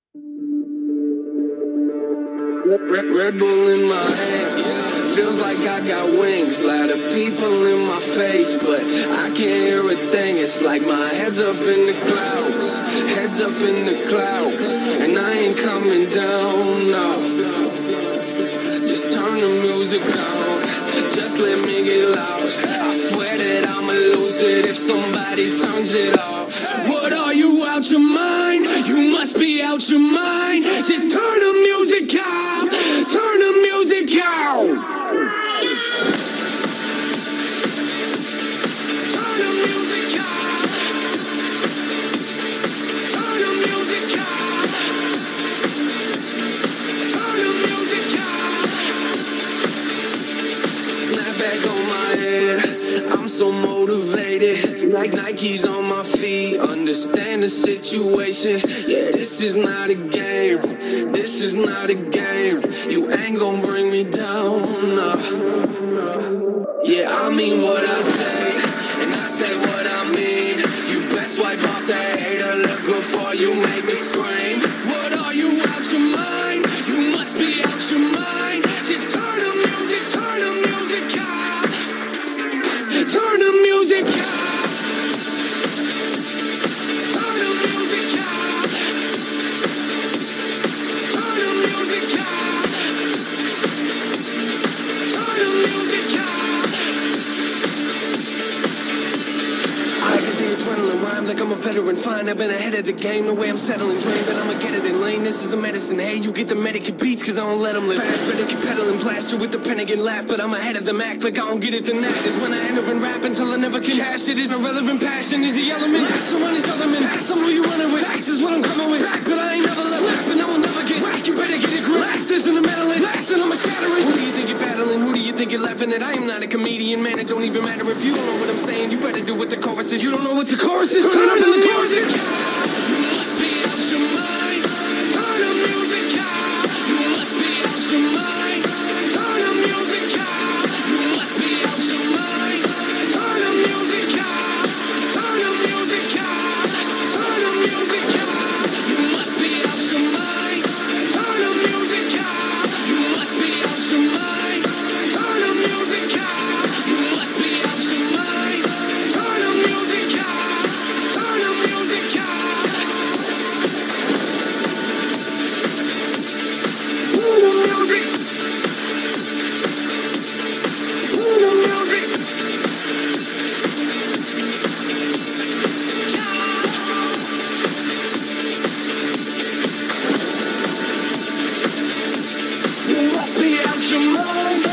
Red Bull in my hands, feels like I got wings. Lot of people in my face, but I can't hear a thing. It's like my head's up in the clouds, head's up in the clouds, and I ain't coming down, no. Just turn the music down, just let me get lost. I swear that I'ma lose it if somebody turns it off. What are you, out your mind? You must be out your mind. Just turn the music out, turn the music out. I'm so motivated, like Nike's on my feet. Understand the situation, yeah, this is not a game. This is not a game. You ain't gonna bring me down, no. Yeah, I mean what I say, and I say what I mean. You best wipe off that hater look before you make me scream. What are you, out your mind? You must be out your mind. Just turn the music out. Turn the music out. Turn the music out. Turn the music out. Turn the music out. I get the adrenaline rhyme like I'm a veteran. Fine, I've been ahead of the game. No way I'm settling dream, but I'ma get it in lane. This is a medicine. Hey, you get the medicate beats, cause I don't let them live fast. Better keep pedaling, plaster with the pen again laugh. But I'm ahead of the Mac, like I don't get it, then that is when I end up in rap until I never can cash it. Is irrelevant, passion is the element. So run his element. Some who you running with. Facts is what I'm coming with. Back, but I ain't never left. Slap, and I will never get whack. You better get it grip. Last is in the metal. Last, and I'ma shatter it. Who do you think you're battling? Who do you think you're laughing at? I am not a comedian, man. It don't even matter if you don't know what I'm saying. You better do what the chorus is. You don't know what the chorus is. Turn up the music. You must be out your mind. Turn the music out. You must be out your mind. Turn the music out. You must be out your mind. Turn the music out. Turn the music out. Turn the music out. You must be out your mind. Turn the music out. You must be out your mind. Turn the music out. You must be out your mind. Turn the music out. Turn the music out. Turn the music. Turn the music. You must be out your mind.